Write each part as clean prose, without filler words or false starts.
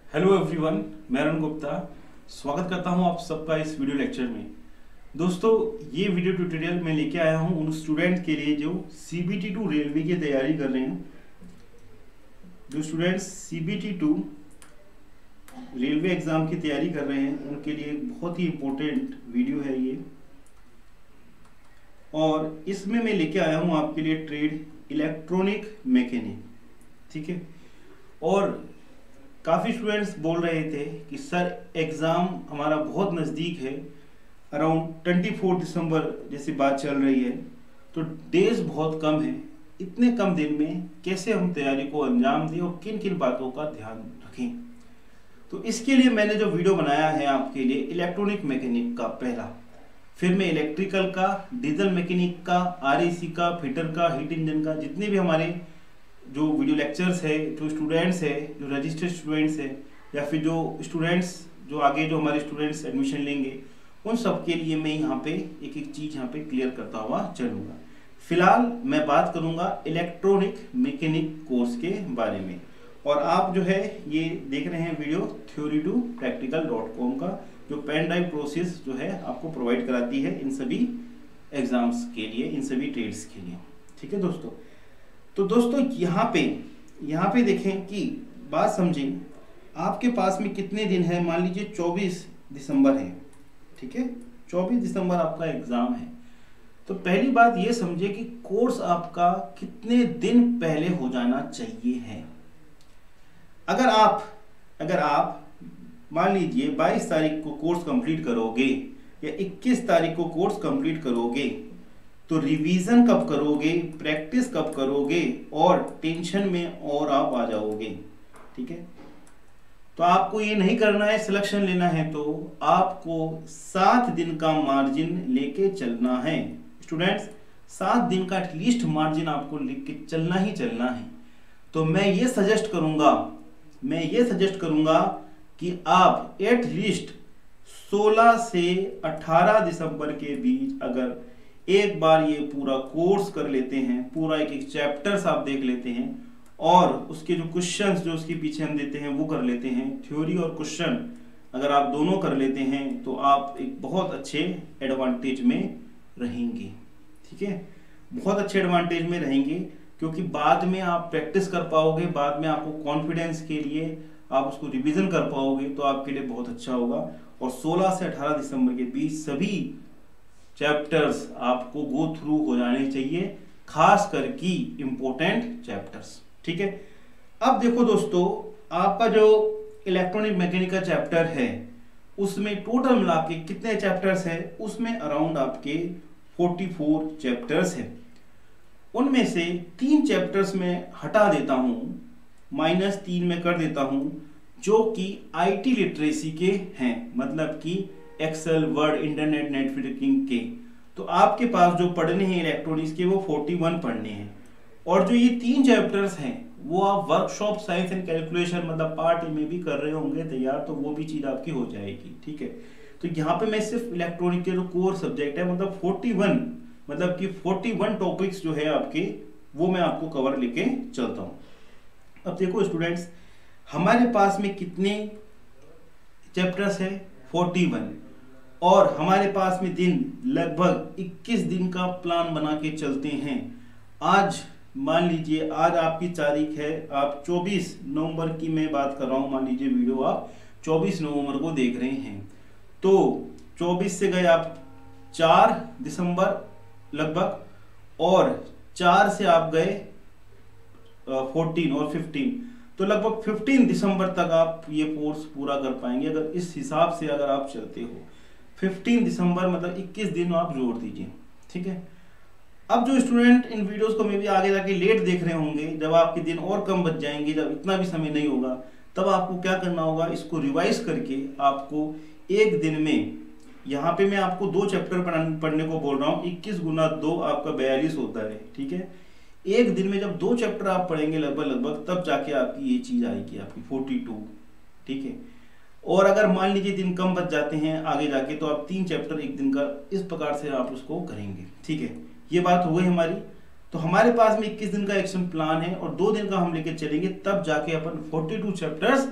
Hello everyone, मैं अरुण गुप्ता स्वागत करता हूं आप सबका इस वीडियो लेक्चर में। दोस्तों, ये वीडियो ट्यूटोरियल मैं लेके आया हूं उन स्टूडेंट के लिए जो CBT2 रेलवे की तैयारी कर रहे हैं। जो स्टूडेंट्स CBT2 रेलवे एग्जाम की तैयारी कर रहे हैं उनके लिए एक बहुत ही इम्पोर्टेंट वीडियो है ये। और इसमें मैं लेके आया हूं आपके लिए ट्रेड इलेक्ट्रॉनिक मैकेनिक, ठीक है। और काफ़ी स्टूडेंट्स बोल रहे थे कि सर एग्ज़ाम हमारा बहुत नज़दीक है, अराउंड 24 दिसंबर जैसी बात चल रही है, तो डेज बहुत कम है। इतने कम दिन में कैसे हम तैयारी को अंजाम दें और किन किन बातों का ध्यान रखें। तो इसके लिए मैंने जो वीडियो बनाया है आपके लिए इलेक्ट्रॉनिक मैकेनिक का पहला, फिर मैं इलेक्ट्रिकल का, डीजल मैकेनिक का, RAC का, फिटर का, हीट इंजन का, जितने भी हमारे जो वीडियो लेक्चर्स है, जो स्टूडेंट्स है, जो रजिस्टर्ड स्टूडेंट्स है, या फिर जो स्टूडेंट्स जो आगे जो हमारे स्टूडेंट्स एडमिशन लेंगे, उन सब के लिए मैं यहाँ पे एक एक चीज़ यहाँ पे क्लियर करता हुआ चलूँगा। फिलहाल मैं बात करूँगा इलेक्ट्रॉनिक मैकेनिक कोर्स के बारे में। और आप जो है ये देख रहे हैं वीडियो theory2practical.com का, जो पेन ड्राइव प्रोसेस जो है आपको प्रोवाइड कराती है इन सभी एग्जाम्स के लिए, इन सभी ट्रेड्स के लिए, ठीक है दोस्तों। तो दोस्तों यहाँ पे देखें कि बात समझें, आपके पास में कितने दिन है। मान लीजिए 24 दिसंबर है, ठीक है, 24 दिसंबर आपका एग्जाम है। तो पहली बात ये समझे कि कोर्स आपका कितने दिन पहले हो जाना चाहिए है। अगर आप मान लीजिए 22 तारीख को कोर्स कंप्लीट करोगे या 21 तारीख को कोर्स कंप्लीट करोगे, तो रिवीजन कब करोगे, प्रैक्टिस कब करोगे, और टेंशन में और आप आ जाओगे, ठीक है। तो आपको ये नहीं करना है, सिलेक्शन लेना है तो आपको 7 दिन का मार्जिन लेके चलना है स्टूडेंट्स। 7 दिन का एटलीस्ट मार्जिन आपको लेके चलना ही चलना है। तो मैं ये सजेस्ट करूंगा कि आप एटलीस्ट 16 से 18 दिसंबर के बीच अगर एक बार ये पूरा कोर्स कर लेते हैं, पूरा एक एक चैप्टर्स आप देख लेते हैं, और उसके जो क्वेश्चंस जो उसके पीछे हम देते हैं वो कर लेते हैं, थ्योरी और क्वेश्चन अगर आप दोनों कर लेते हैं, तो आप एक बहुत अच्छे एडवांटेज में रहेंगे, ठीक है, बहुत अच्छे एडवांटेज में रहेंगे। क्योंकि बाद में आप प्रैक्टिस कर पाओगे, बाद में आपको कॉन्फिडेंस के लिए आप उसको रिविजन कर पाओगे, तो आपके लिए बहुत अच्छा होगा। और 16 से 18 दिसंबर के बीच सभी चैप्टर्स आपको गो थ्रू हो जाने चाहिए, खास करके इंपॉर्टेंट चैप्टर्स, ठीक है। अब देखो दोस्तों, आपका जो इलेक्ट्रॉनिक मैकेनिक का चैप्टर है उसमें टोटल मिला के कितने चैप्टर्स है, उसमें अराउंड आपके 44 चैप्टर्स है। उनमें से 3 चैप्टर्स में हटा देता हूं, -3 में कर देता हूं, जो कि IT लिटरेसी के हैं, मतलब कि एक्सेल, वर्ड, इंटरनेट, नेटवर्किंग के। तो आपके पास जो पढ़ने हैं इलेक्ट्रॉनिक्स के वो 41 पढ़ने हैं। और जो ये 3 चैप्टर्स हैं वो आप वर्कशॉप साइंस एंड कैलकुलेशन मतलब पार्ट ए में भी कर रहे होंगे तैयार, तो वो भी चीज़ आपकी हो जाएगी, ठीक है। तो यहाँ पे मैं सिर्फ इलेक्ट्रॉनिक के जो कोर सब्जेक्ट है मतलब 41, मतलब कि 41 टॉपिक्स जो है आपके, वो मैं आपको कवर लेके चलता हूँ। अब देखो स्टूडेंट्स, हमारे पास में कितने चैप्टर्स है, 41, और हमारे पास में दिन लगभग 21 दिन का प्लान बना के चलते हैं। आज मान लीजिए, आज आपकी तारीख है, आप 24 नवंबर की मैं बात कर रहा हूं, मान लीजिए वीडियो आप 24 नवंबर को देख रहे हैं, तो 24 से गए आप 4 दिसंबर लगभग, और 4 से आप गए 14 और 15, तो लगभग 15 दिसंबर तक आप ये कोर्स पूरा कर पाएंगे अगर इस हिसाब से अगर आप चलते हो। 15 दिसंबर मतलब 21 दिन आप जोड़ दीजिए, ठीक है। अब जो स्टूडेंट इन वीडियोस को मे भी आगे जाके लेट देख रहे होंगे, जब आपके दिन और कम बच जाएंगे, जब इतना भी समय नहीं होगा, तब आपको क्या करना होगा, इसको रिवाइज करके आपको एक दिन में, यहाँ पे मैं आपको 2 चैप्टर पढ़ने को बोल रहा हूँ, 21 गुना 2 आपका 42 होता है, ठीक है। एक दिन में जब 2 चैप्टर आप पढ़ेंगे लगभग, तब जाके आपकी ये चीज़ आएगी आपकी 42, ठीक है। और अगर मान लीजिए दिन कम बच जाते हैं आगे जाके, तो आप 3 चैप्टर एक दिन का इस प्रकार से आप उसको करेंगे, ठीक है। ये बात हो गई हमारी। तो हमारे पास में 21 दिन का एक्शन प्लान है और 2 दिन का हम लेके चलेंगे, तब जाके अपन 42 चैप्टर्स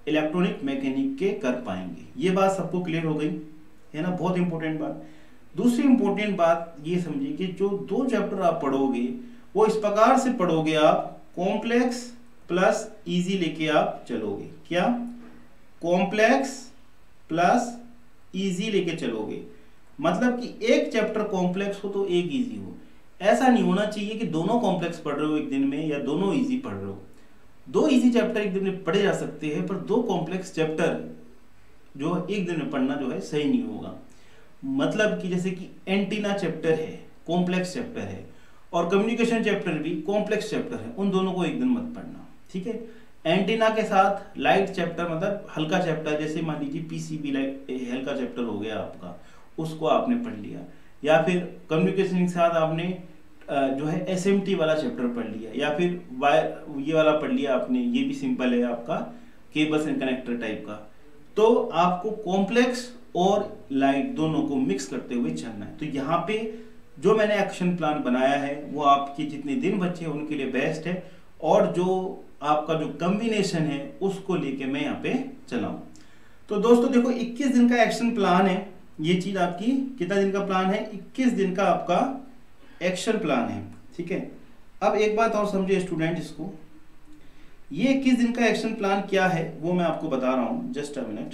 इलेक्ट्रॉनिक मैकेनिक के कर पाएंगे। ये बात सबको क्लियर हो गई है ना, बहुत इंपॉर्टेंट बात। दूसरी इंपॉर्टेंट बात ये समझिए कि जो 2 चैप्टर आप पढ़ोगे वो इस प्रकार से पढ़ोगे, आप कॉम्प्लेक्स प्लस इजी लेके आप चलोगे। क्या? कॉम्प्लेक्स प्लस इजी लेके चलोगे, मतलब कि एक चैप्टर कॉम्प्लेक्स हो तो एक इजी हो। ऐसा नहीं होना चाहिए कि दोनों कॉम्प्लेक्स पढ़ रहे हो एक दिन में या दोनों इजी पढ़ रहे हो। 2 इजी चैप्टर एक दिन में पढ़े जा सकते हैं, पर 2 कॉम्प्लेक्स चैप्टर जो एक दिन में पढ़ना जो है सही नहीं होगा। मतलब कि जैसे कि एंटीना चैप्टर है, कॉम्प्लेक्स चैप्टर है, और कम्युनिकेशन चैप्टर भी कॉम्प्लेक्स चैप्टर है, उन दोनों को एक दिन मत पढ़ना, ठीक है। एंटीना के साथ लाइट चैप्टर मतलब हल्का चैप्टर, जैसे मान लीजिए पीसीबी लाइट हल्का चैप्टर हो गया आपका, उसको आपने पढ़ लिया। या फिर कम्युनिकेशन के साथ आपने जो है एसएमटी वाला चैप्टर पढ़ लिया, या फिर वायर ये वाला पढ़ लिया आपने, ये भी सिंपल है आपका, केबल्स एंड कनेक्टर टाइप का। तो आपको कॉम्प्लेक्स और लाइट दोनों को मिक्स करते हुए चलना है। तो यहाँ पे जो मैंने एक्शन प्लान बनाया है वो आपके जितने दिन बच्चे हैं उनके लिए बेस्ट है, और जो आपका जो कॉम्बिनेशन है उसको लेके मैं यहाँ पे चलाऊं। तो दोस्तों देखो 21 दिन का एक्शन प्लान है, ये चीज आपकी कितना दिन का प्लान है? 21 दिन का आपका एक्शन प्लान है, ठीक है। अब एक बात और समझिए स्टूडेंट, इसको ये 21 दिन का एक्शन प्लान क्या है वो मैं आपको बता रहा हूं, जस्ट अ मिनट।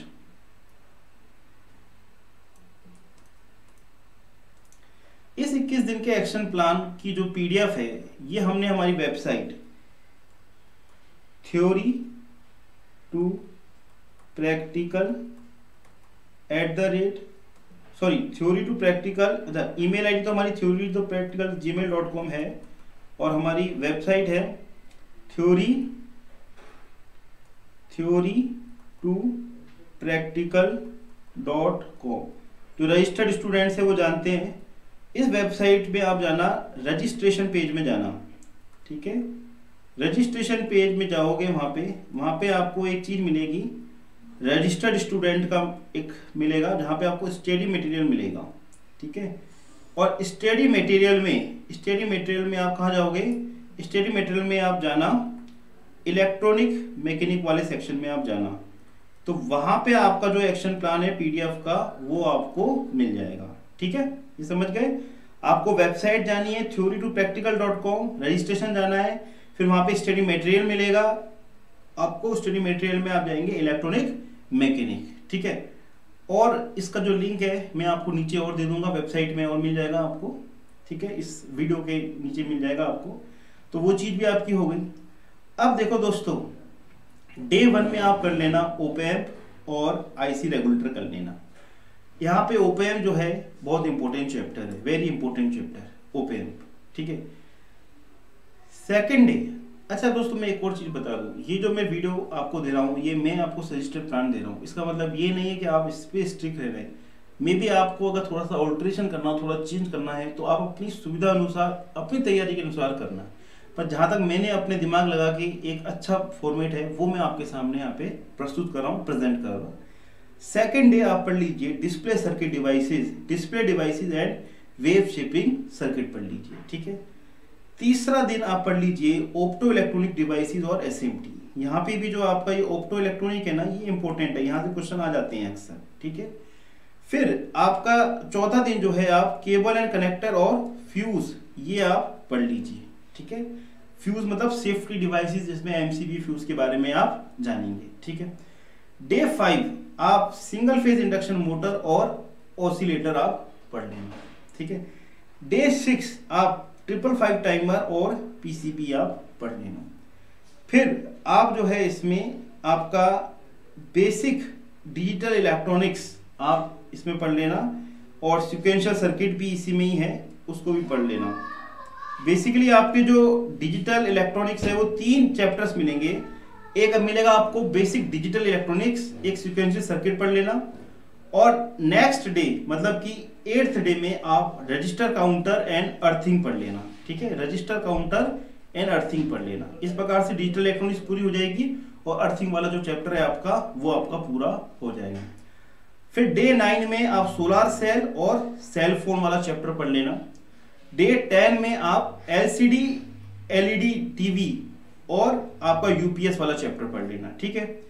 इस 21 दिन के एक्शन प्लान की जो पीडीएफ है ये हमने हमारी website theory to practical email ID तो हमारी थ्योरी टू प्रैक्टिकल gmail.com है, और हमारी वेबसाइट है थ्योरी टू practical.com। जो रजिस्टर्ड स्टूडेंट्स है वो जानते हैं। इस वेबसाइट पे आप जाना, रजिस्ट्रेशन पेज में जाना, ठीक है। रजिस्ट्रेशन पेज में जाओगे, वहाँ पे आपको एक चीज मिलेगी, रजिस्टर्ड स्टूडेंट का एक मिलेगा, जहाँ पे आपको स्टडी मटेरियल मिलेगा, ठीक है। और स्टडी मटेरियल में आप कहाँ जाओगे? स्टडी मटेरियल में आप जाना इलेक्ट्रॉनिक मैकेनिक वाले सेक्शन में आप जाना, तो वहाँ पे आपका जो एक्शन प्लान है पीडीएफ का वो आपको मिल जाएगा, ठीक है। ये समझ गए? आपको वेबसाइट जानी है थ्योरी टू प्रैक्टिकल.com, रजिस्ट्रेशन जाना है, फिर वहाँ पे स्टडी मटेरियल मिलेगा आपको। स्टडी मटेरियल में आप जाएंगे इलेक्ट्रॉनिक मैकेनिक, ठीक है। और इसका जो लिंक है मैं आपको नीचे और दे दूंगा, वेबसाइट में और मिल जाएगा आपको, ठीक है, इस वीडियो के नीचे मिल जाएगा आपको। तो वो चीज भी आपकी हो गई। अब देखो दोस्तों, डे 1 में आप कर लेना ओपैम्प और आईसी रेगुलेटर कर लेना। यहाँ पे ओपैम्प जो है बहुत इंपॉर्टेंट चैप्टर है, वेरी इंपॉर्टेंट चैप्टर ओपैम्प, ठीक है। सेकेंड डे, अच्छा दोस्तों मैं एक और चीज बता दूं, ये जो मैं वीडियो आपको दे रहा हूँ ये मैं आपको सजेस्टेड प्लान दे रहा हूँ, इसका मतलब ये नहीं है कि आप इस पे स्ट्रिक्ट रह रहे हैं। मे बी आपको अगर थोड़ा सा ऑल्ट्रेशन करना हो, थोड़ा चेंज करना है, तो आप अपनी सुविधा अनुसार, अपनी तैयारी के अनुसार करना। पर जहाँ तक मैंने अपने दिमाग लगा कि एक अच्छा फॉर्मेट है वो मैं आपके सामने यहाँ पे प्रस्तुत कर रहा हूँ, प्रेजेंट कर रहा हूँ। सेकेंड डे आप पढ़ लीजिए display circuit devices, display devices and wave shaping circuit पढ़ लीजिए, ठीक है। तीसरा दिन आप पढ़ लीजिए ऑप्टो इलेक्ट्रॉनिक डिवाइसेज और एसएमटी। यहाँ पे भी जो आपका ये ऑप्टो इलेक्ट्रॉनिक है ना, ये इंपॉर्टेंट है, यहाँ से क्वेश्चन आ जाते हैं अक्सर, ठीक है। फिर आपका चौथा दिन जो है आप केबल एंड कनेक्टर और फ्यूज, ये आप पढ़ लीजिए, ठीक है। फ्यूज मतलब सेफ्टी डिवाइसेस, जिसमें एमसीबी फ्यूज के बारे में आप जानेंगे, ठीक है। डे 5 आप सिंगल फेज इंडक्शन मोटर और ऑसिलेटर आप पढ़ लेंगे, ठीक है। डे 6 आप 555 टाइमर और पीसीबी आप पढ़ लेना। फिर आप जो है इसमें आपका बेसिक डिजिटल इलेक्ट्रॉनिक्स आप इसमें पढ़ लेना, और सिक्वेंशियल सर्किट भी इसी में ही है, उसको भी पढ़ लेना। बेसिकली आपके जो डिजिटल इलेक्ट्रॉनिक्स है वो 3 चैप्टर्स मिलेंगे। एक अब मिलेगा आपको बेसिक डिजिटल इलेक्ट्रॉनिक्स, एक सिक्वेंशियल सर्किट पढ़ लेना, और नेक्स्ट डे मतलब कि 8th डे में आप रजिस्टर काउंटर एंड अर्थिंग पढ़ लेना, ठीक है। रजिस्टर काउंटर एंड अर्थिंग पढ़ लेना। इस प्रकार से डिजिटल इलेक्ट्रॉनिक्स पूरी हो जाएगी, और अर्थिंग वाला जो चैप्टर है आपका वो आपका पूरा हो जाएगा। फिर डे 9 में आप सोलर सेल और सेल फोन वाला चैप्टर पढ़ लेना। डे 10 में आप एलसीडी एलईडी टीवी और आपका यूपीएस वाला चैप्टर पढ़ लेना, ठीक है।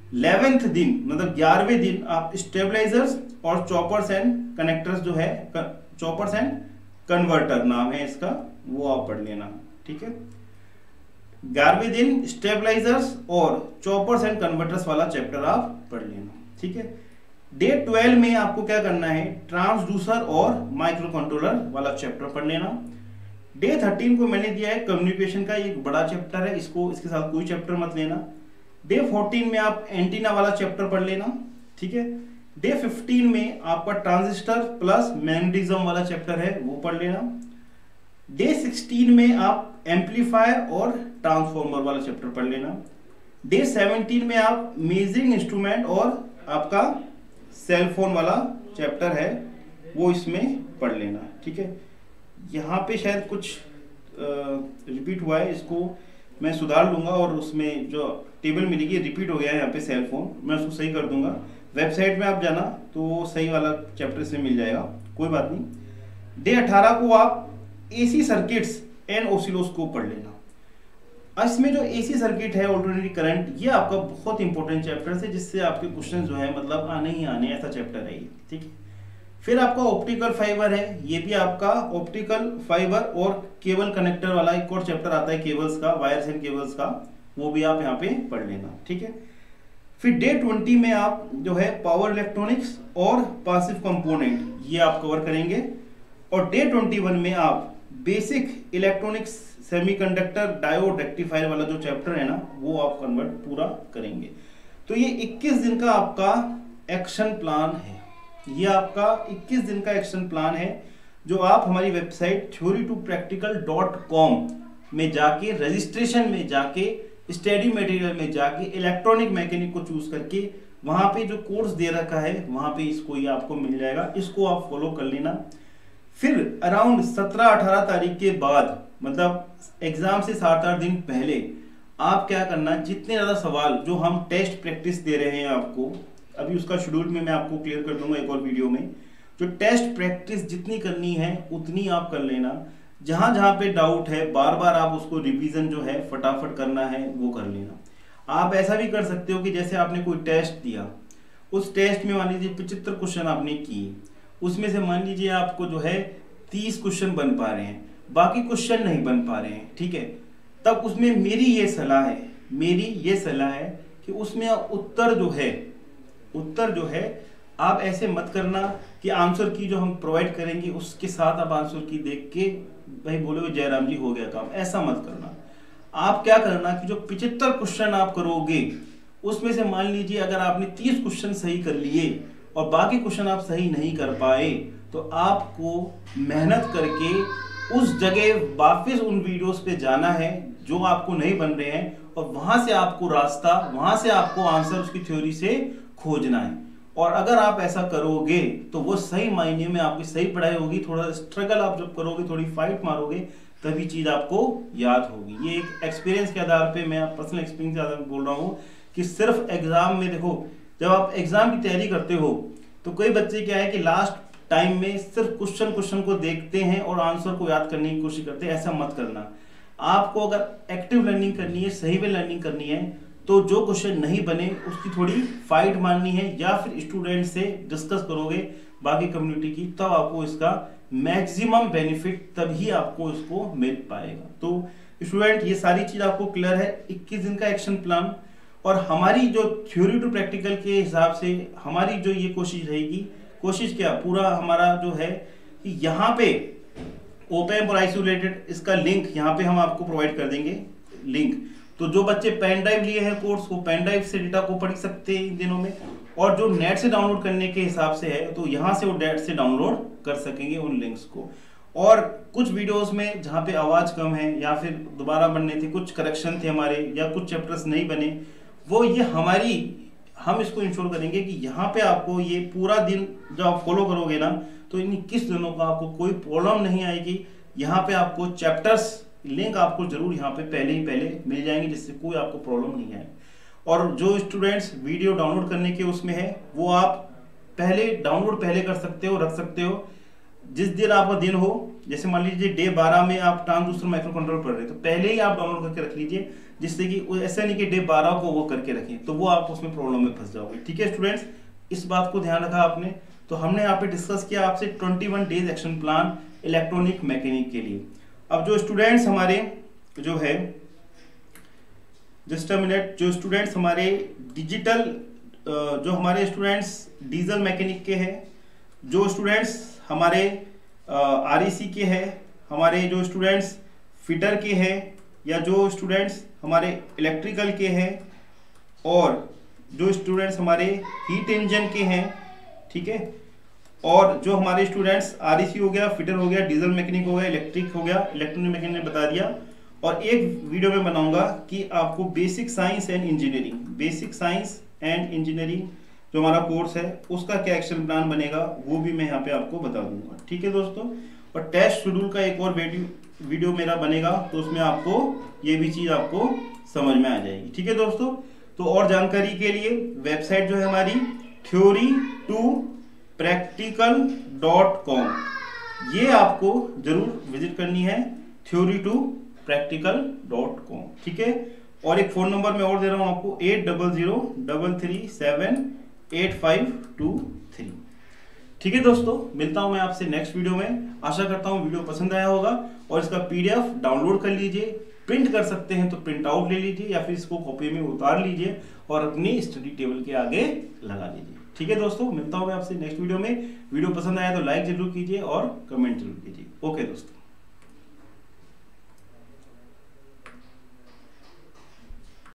11th दिन मतलब 11वें दिन आप स्टेबलाइजर्स और चॉपर्स एंड कनेक्टर्स जो है, चॉपर्स एंड कन्वर्टर नाम है इसका, वो आप पढ़ लेना। ठीक है, 11वें दिन स्टेबलाइजर्स और चॉपर्स एंड कन्वर्टर्स वाला चैप्टर आप पढ़ लेना। ठीक है, डे 12 में आपको क्या करना है, ट्रांसड्यूसर और माइक्रो कंट्रोलर वाला चैप्टर पढ़ लेना। डे 13 को मैंने दिया है कम्युनिकेशन का, एक बड़ा चैप्टर है, इसको इसके साथ कोई चैप्टर मत लेना। डे 14 में आप एंटीना वाला चैप्टर पढ़ लेना। ठीक है, डे 15 में आपका ट्रांजिस्टर प्लस मैग्नेटिज्म वाला चैप्टर है, वो पढ़ लेना। डे 16 में आप एम्पलीफायर और ट्रांसफॉर्मर वाला चैप्टर पढ़ लेना। डे 17 में आप मेजरिंग इंस्ट्रूमेंट और आपका सेल फोन वाला चैप्टर है, वो इसमें पढ़ लेना। ठीक है, यहाँ पे शायद कुछ रिपीट हुआ है, इसको मैं सुधार लूंगा और उसमें जो टेबल मिलेगी रिपीट हो गया है यहाँ पे सेल फोन, मैं उसको सही कर दूंगा। वेबसाइट में आप जाना तो सही वाला चैप्टर से मिल जाएगा, कोई बात नहीं। डे 18 को आप एसी सर्किट्स एंड ऑसिलोस्कोप पढ़ लेना। इसमें जो एसी सर्किट है, ऑल्टरनेटिंग करंट, ये आपका बहुत इंपॉर्टेंट चैप्टर है, जिससे आपके क्वेश्चन जो है मतलब आने ही आने ऐसा चैप्टर है ये। ठीक है, फिर आपका ऑप्टिकल फाइबर है, ये भी आपका ऑप्टिकल फाइबर और केबल कनेक्टर वाला एक और चैप्टर आता है केबल्स का, वायर्स एंड केबल्स का, वो भी आप यहाँ पे पढ़ लेना। ठीक है, फिर डे 20 में आप जो है पावर इलेक्ट्रॉनिक्स और पैसिव कंपोनेंट ये आप कवर करेंगे। और डे 21 में आप basic electronics, semiconductor, diode, rectifier वाला जो चैप्टर है ना, वो आप कन्वर्ट पूरा करेंगे। तो ये 21 दिन का आपका एक्शन प्लान है, ये आपका 21 दिन का एक्शन प्लान है, जो आप हमारी वेबसाइट theorytopractical.com में जाके, रजिस्ट्रेशन में जाके, स्टडी मटेरियल में जाके इलेक्ट्रॉनिक मैकेनिक को चूज करके वहां पे जो कोर्स दे रखा है वहां पे इसको ये आपको मिल जाएगा, इसको आप फॉलो कर लेना। फिर अराउंड 17-18 तारीख के बाद, मतलब एग्जाम से 7-8 दिन पहले आप क्या करना, जितने ज्यादा सवाल जो हम टेस्ट प्रैक्टिस दे रहे हैं आपको, अभी उसका शेड्यूल में मैं आपको क्लियर कर दूंगा एक और वीडियो में, जो टेस्ट प्रैक्टिस जितनी करनी है उतनी आप कर लेना। जहां जहां पे डाउट है बार बार आप उसको रिवीजन जो है फटाफट करना है, वो कर लेना। आप ऐसा भी कर सकते हो कि जैसे आपने कोई टेस्ट दिया, उस टेस्ट में मान लीजिए 75 क्वेश्चन आपने किए, उसमें से मान लीजिए आपको जो है 30 क्वेश्चन बन पा रहे हैं, बाकी क्वेश्चन नहीं बन पा रहे हैं। ठीक है, तब उसमें मेरी ये सलाह है कि उसमें उत्तर जो है आप ऐसे मत करना कि आंसर की जो हम प्रोवाइड करेंगे उसके साथ आप आंसर की देख के भाई बोलोगे जयराम जी हो गया काम, ऐसा मत करना। आप क्या करना कि जो 75 क्वेश्चन आप करोगे उसमें से मान लीजिए अगर आपने 30 क्वेश्चन सही कर लिए और बाकी क्वेश्चन आप सही नहीं कर पाए, तो आपको मेहनत करके उस जगह वापस उन वीडियोस पे जाना है जो आपको नहीं बन रहे हैं, और वहां से आपको आंसर उसकी थ्योरी से खोजना है। और अगर आप ऐसा करोगे तो वो सही मायने में आपकी सही पढ़ाई होगी। थोड़ा स्ट्रगल आप जब करोगे, थोड़ी फाइट मारोगे, तभी चीज आपको याद होगी। ये एक एक्सपीरियंस के आधार पे, मैं पर्सनल एक्सपीरियंस के आधार पे बोल रहा हूँ कि सिर्फ एग्जाम में देखो, जब आप एग्जाम की तैयारी करते हो तो कई बच्चे क्या है कि लास्ट टाइम में सिर्फ क्वेश्चन को देखते हैं और आंसर को याद करने की कोशिश करते हैं। ऐसा मत करना। आपको अगर एक्टिव लर्निंग करनी है, सही में लर्निंग करनी है, तो जो क्वेश्चन नहीं बने उसकी थोड़ी फाइट मारनी है, या फिर स्टूडेंट से डिस्कस करोगे बाकी कम्युनिटी की, तब आपको इसका मैक्सिमम बेनिफिट तभी आपको इसको मिल पाएगा। तो स्टूडेंट ये सारी चीज आपको क्लियर है, 21 दिन का एक्शन प्लान। और हमारी जो थ्योरी टू प्रैक्टिकल के हिसाब से हमारी जो ये कोशिश रहेगी, कोशिश क्या पूरा हमारा जो है कि यहाँ पे ओपन और आइसोलेटेड, इसका लिंक यहाँ पे हम आपको प्रोवाइड कर देंगे लिंक। तो जो बच्चे पेन ड्राइव लिए हैं कोर्स, वो पेन ड्राइव से डेटा को पढ़ सकते हैं इन दिनों में, और जो नेट से डाउनलोड करने के हिसाब से है तो यहाँ से वो नेट से डाउनलोड कर सकेंगे उन लिंक्स को। और कुछ वीडियोस में जहाँ पे आवाज कम है या फिर दोबारा बनने थे, कुछ करेक्शन थे हमारे, या कुछ चैप्टर्स नहीं बने, वो ये हम इसको इंश्योर करेंगे कि यहाँ पे आपको ये पूरा दिन जब आप फॉलो करोगे ना, तो इन 21 दिनों का आपको कोई प्रॉब्लम नहीं आएगी। यहाँ पे आपको चैप्टर्स लिंक आपको जरूर यहाँ पे पहले मिल जाएंगे, जिससे कोई आपको प्रॉब्लम नहीं है। और जो स्टूडेंट्स वीडियो डाउनलोड करने के उसमें है, वो आप डाउनलोड पहले कर सकते हो, रख सकते हो। जिस दिन आपका दिन हो, जैसे मान लीजिए डे 12 में आप ट्रांसड्यूसर माइक्रो कंट्रोलर पढ़ रहे हैं, तो पहले ही आप डाउनलोड करके रख लीजिए, जिससे कि ऐसा नहीं कि डे 12 को वो करके रखें, तो वो आप उसमें प्रॉब्लम में फंस जाओगे। ठीक है स्टूडेंट्स, इस बात को ध्यान रखा आपने। तो हमने यहाँ पे डिस्कस किया आपसे 21 days action plan electronic mechanic के लिए। अब जो स्टूडेंट्स हमारे जो है, जस्ट अ मिनट, जो स्टूडेंट्स हमारे डिजिटल, जो हमारे स्टूडेंट्स डीजल मैकेनिक के हैं, जो स्टूडेंट्स हमारे आरईसी के हैं, हमारे जो स्टूडेंट्स फिटर के हैं, या जो स्टूडेंट्स हमारे इलेक्ट्रिकल के हैं, और जो स्टूडेंट्स हमारे हीट इंजन के हैं, ठीक है, और जो हमारे स्टूडेंट्स आरईसी हो गया, फिटर हो गया, डीजल मैकेनिक हो गया, इलेक्ट्रिक हो गया, इलेक्ट्रॉनिक मैकेनिक ने बता दिया। और एक वीडियो में बनाऊंगा कि आपको basic science and engineering, basic science and engineering जो हमारा कोर्स है उसका क्या एक्शन प्लान बनेगा, वो भी मैं यहाँ पे आपको बता दूंगा। ठीक है दोस्तों, और टेस्ट शेड्यूल का एक और वीडियो मेरा बनेगा, तो उसमें आपको ये भी चीज आपको समझ में आ जाएगी। ठीक है दोस्तों, तो और जानकारी के लिए वेबसाइट जो है हमारी theory2practical.com, ये आपको जरूर विजिट करनी है, theory2practical.com। ठीक है, और एक फोन नंबर मैं और दे रहा हूं आपको 8003378523। ठीक है दोस्तों, मिलता हूं मैं आपसे नेक्स्ट वीडियो में। आशा करता हूं वीडियो पसंद आया होगा, और इसका पीडीएफ डाउनलोड कर लीजिए, प्रिंट कर सकते हैं तो प्रिंट आउट ले लीजिए, या फिर इसको कॉपी में उतार लीजिए और अपनी स्टडी टेबल के आगे लगा लीजिए। ठीक है दोस्तों, मिलता हूं मैं आपसे नेक्स्ट वीडियो में। वीडियो पसंद आया तो लाइक जरूर कीजिए और कमेंट जरूर कीजिए। ओके दोस्तों।